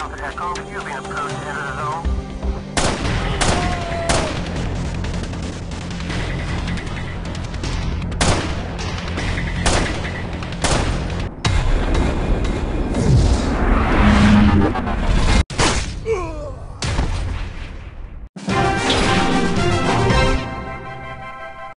Alpha Echo, you've been approved to enter the zone.